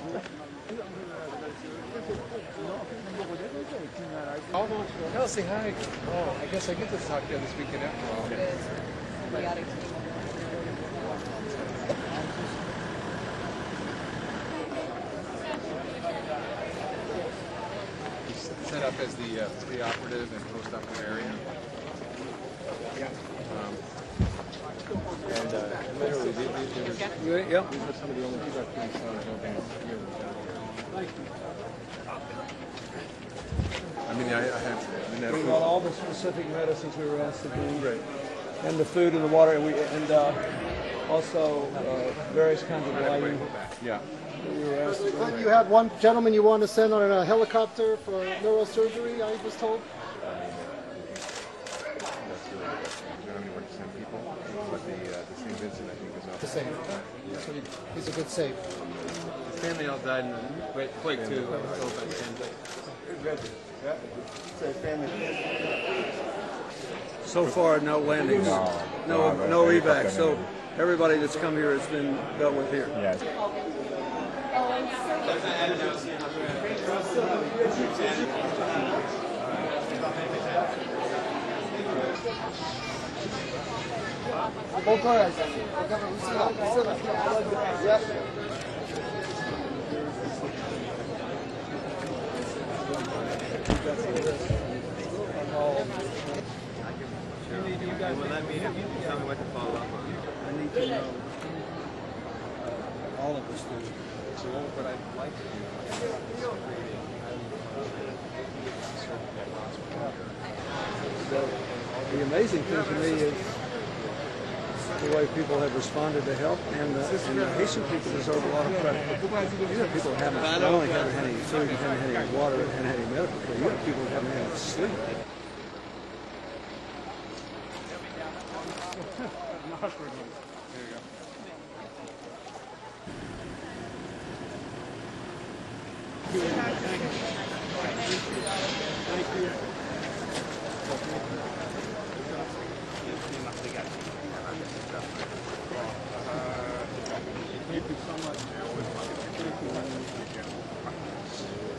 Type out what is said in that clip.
Oh, say hi. Oh, I guess I get to talk to you this weekend after all. It is. We got it. Set up as the pre-operative and post-operative area. Yeah. Literally, these are some of the only people I've seen open here. I mean, I have. We got all the specific medicines we were asked to do, right, and the food and the water, and also various kinds of lighting. Yeah. We were asked to do. You had one gentleman you wanted to send on a helicopter for neurosurgery, I was told. Germany went to send people, but the St. Vincent, I think, is up. The same. So he's a good save. His family all died in the quake too. So far, no landings, no evac. So everybody that's come here has been dealt with here. Yes. When I meet him, tell me what to follow up on. I need to know. All of us do. So what I'd like to do is The amazing thing to me is the way people have responded to help, and the Haitian people deserve a lot of credit. These are people who haven't not only haven't had any food, haven't had any water, and had any medical care. You have people who haven't had any sleep. Thank you so much.